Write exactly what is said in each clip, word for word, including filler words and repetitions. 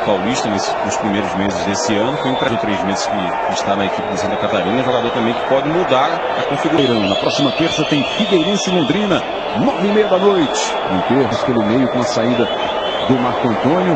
Paulista nesse, nos primeiros meses desse ano. Foi um prazo de três meses que está na equipe de Santa Catarina. Jogador também que pode mudar a configuração. Na próxima terça tem Figueirense e Londrina, nove e meia da noite. Enterros pelo meio com a saída do Marco Antônio.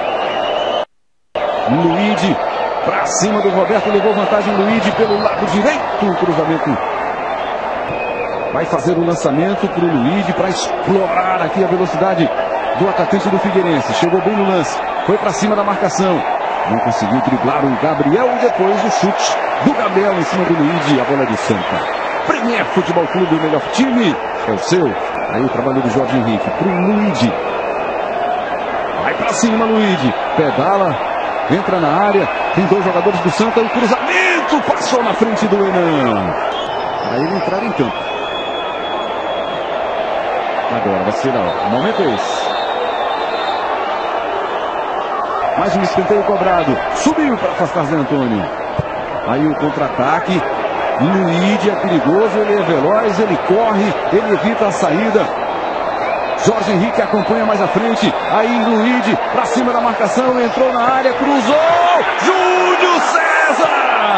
Luíde para cima do Roberto, levou vantagem Luíde pelo lado direito. O cruzamento vai fazer o lançamento para o Luíde para explorar aqui a velocidade do atacante do Figueirense. Chegou bem no lance, foi para cima da marcação. Não conseguiu driblar o Gabriel e depois o chute do Gabriel em cima do Luíde. A bola de Santa. Premier Futebol Clube, o melhor time é o seu. Aí o trabalho do Jorge Henrique para o Luíde. Vai para cima Luíde, pedala, entra na área. Tem dois jogadores do Santa. O cruzamento passou na frente do Enan. Para ele entrar em campo. Agora vai ser o momento é esse. Mais um escanteio cobrado. Subiu para afastar Zé Antônio. Aí o contra-ataque. Luíde é perigoso, ele é veloz, ele corre, ele evita a saída. Jorge Henrique acompanha mais à frente. Aí Luíde para cima da marcação, entrou na área, cruzou. Júlio César!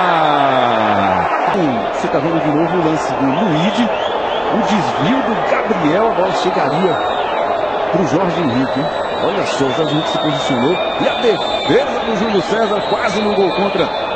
Você está vendo de novo o lance do Luíde. O desvio do Gabriel, a bola chegaria para o Jorge Henrique. Olha só, o Jorge Henrique se posicionou. E a defesa do Júlio César quase no gol contra.